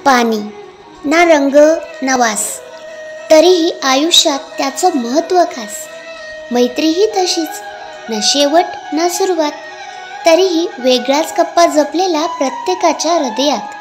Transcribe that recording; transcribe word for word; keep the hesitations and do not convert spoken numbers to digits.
पाणी, ना रंग ना वास, तरीही आयुष्यात त्याचं महत्त्व खास. मैत्रीही तशीच, ना शेवट ना सुरुवात, तरीही वेगळाच कप्पा जपलेला प्रत्येकाच्या हृदयात.